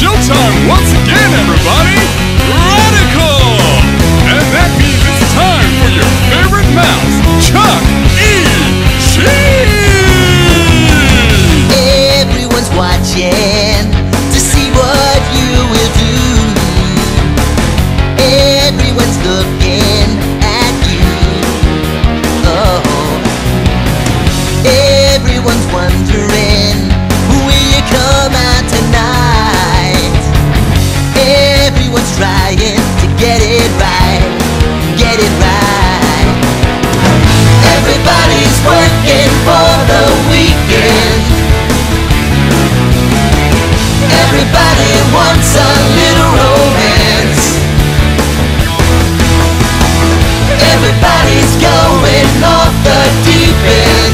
showtime once again, everybody! Radical! And that means it's time for your favorite mouse, Chuck E. Cheese! Everyone's watching to see what you will do. Everyone's looking at you. Oh, everyone's wondering, will you come out tonight? Everyone's trying to get it right, get it right. Everybody's working for the weekend. Everybody wants a little romance. Everybody's going off the deep end.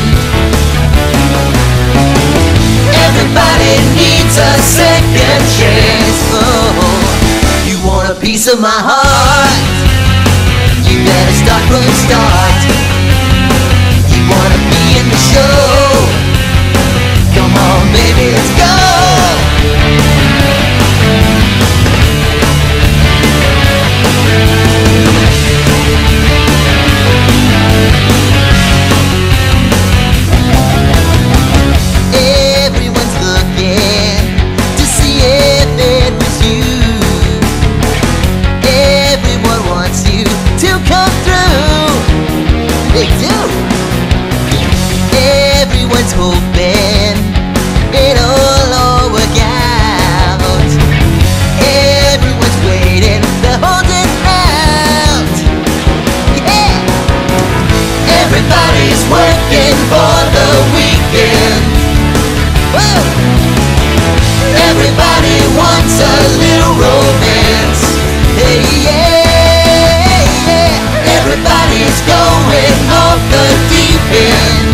Everybody needs a second chance. Oh, you want a piece of my heart? You better start from the start. You wanna be in the show? Come on, baby, let's go. Everyone's hoping it'll all work out. Everyone's waiting, they're holding out. Yeah. Everybody's working for the weekend. Whoa. Everybody wants a little romance. Hey, yeah, yeah. Everybody's going off the deep end.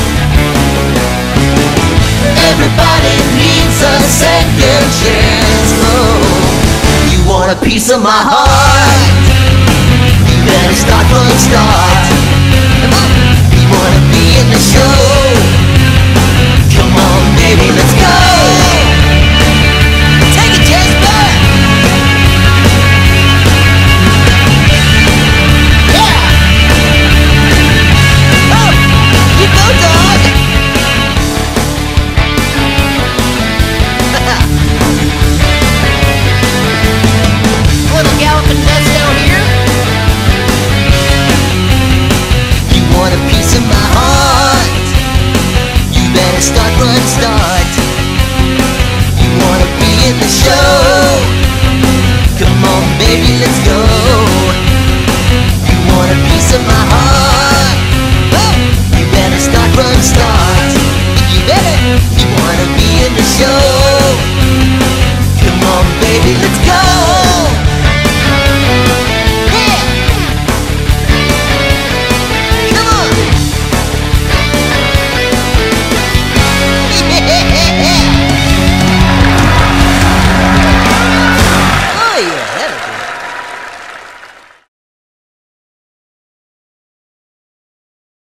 Everybody needs a second chance. Oh, you want a piece of my heart? You better start from the start. Come on. You wanna be in the show? Come on, baby, let's go. Take it, Jasper. Yeah. Oh, you go, dog. Little galloping nuts down here. You want a piece of my heart? You better start from the start.